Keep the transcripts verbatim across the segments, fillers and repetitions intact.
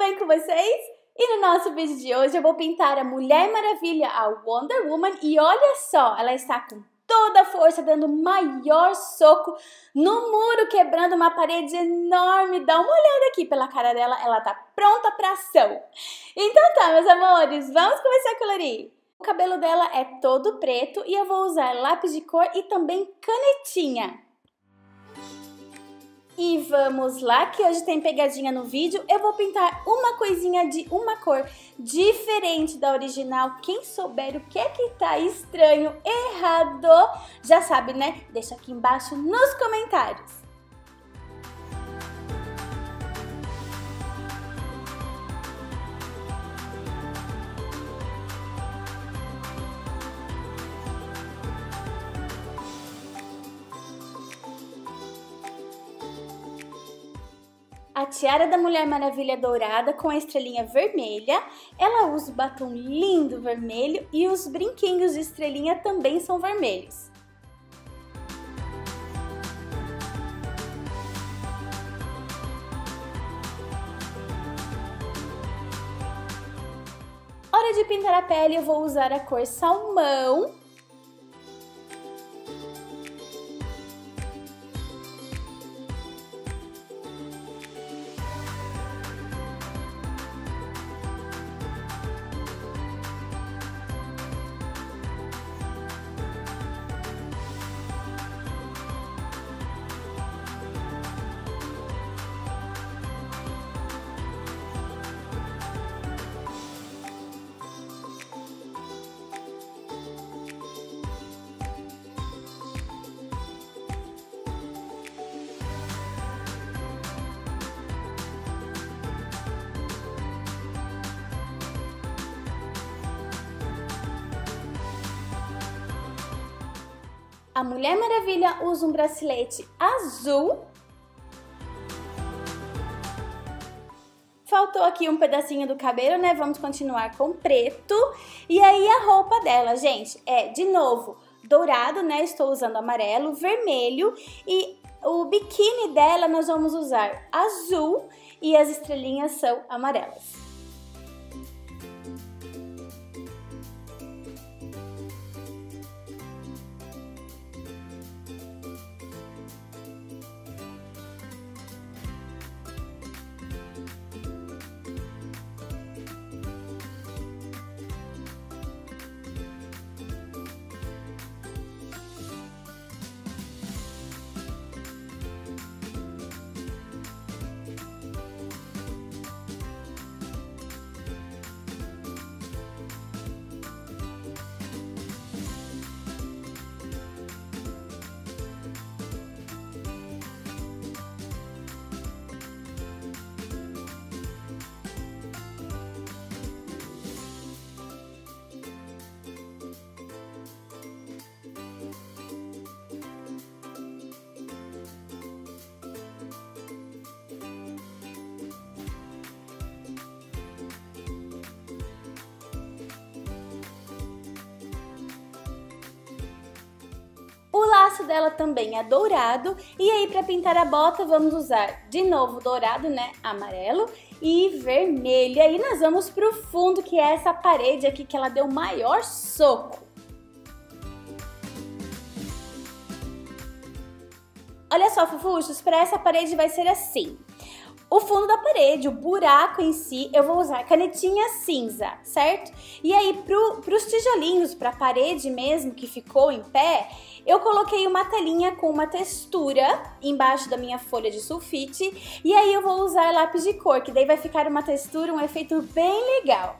bem com vocês? E no nosso vídeo de hoje eu vou pintar a Mulher Maravilha, a Wonder Woman, e olha só, ela está com toda a força, dando o maior soco no muro, quebrando uma parede enorme. Dá uma olhada aqui pela cara dela, ela tá pronta pra ação. Então tá, meus amores, vamos começar a colorir. O cabelo dela é todo preto e eu vou usar lápis de cor e também canetinha. E vamos lá, que hoje tem pegadinha no vídeo. Eu vou pintar uma coisinha de uma cor diferente da original. Quem souber o que é que tá estranho, errado, já sabe, né? Deixa aqui embaixo nos comentários. A tiara da Mulher Maravilha dourada com a estrelinha vermelha, ela usa o batom lindo vermelho e os brinquinhos de estrelinha também são vermelhos. Hora de pintar a pele, eu vou usar a cor salmão. A Mulher Maravilha usa um bracelete azul. Faltou aqui um pedacinho do cabelo, né? Vamos continuar com preto. E aí a roupa dela, gente, é, de novo, dourado, né? Estou usando amarelo, vermelho. E o biquíni dela nós vamos usar azul e as estrelinhas são amarelas. O laço dela também é dourado, e aí para pintar a bota vamos usar de novo dourado, né, amarelo e vermelho. E aí nós vamos pro fundo, que é essa parede aqui que ela deu o maior soco. Olha só, fofuchos, para essa parede vai ser assim. O fundo da parede, o buraco em si, eu vou usar canetinha cinza, certo? E aí, pro, pros tijolinhos, pra parede mesmo que ficou em pé, eu coloquei uma telinha com uma textura embaixo da minha folha de sulfite. E aí eu vou usar lápis de cor, que daí vai ficar uma textura, um efeito bem legal.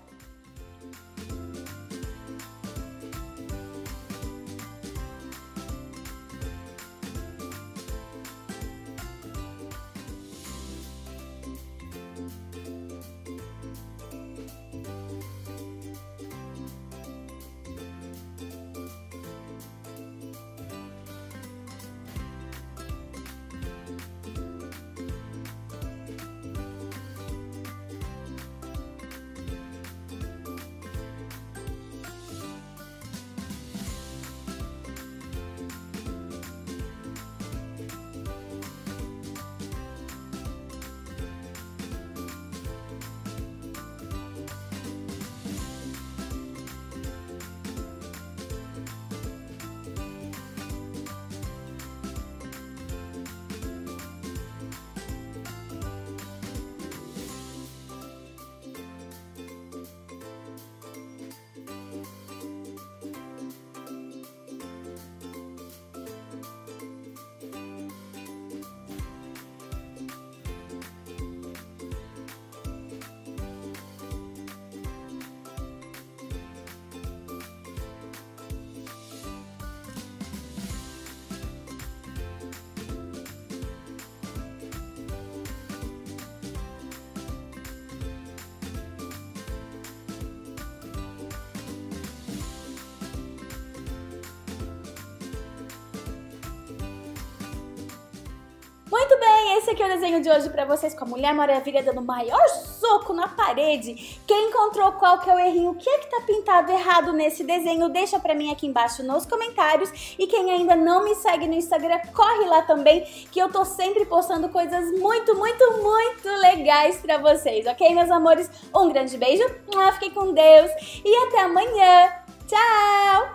esse aqui é o desenho de hoje pra vocês, com a Mulher Maravilha dando o maior soco na parede. Quem encontrou qual que é o errinho, o que é que tá pintado errado nesse desenho, deixa pra mim aqui embaixo nos comentários. E quem ainda não me segue no Instagram, corre lá também, que eu tô sempre postando coisas muito, muito, muito legais pra vocês, ok, meus amores? Um grande beijo, fiquem com Deus e até amanhã. Tchau!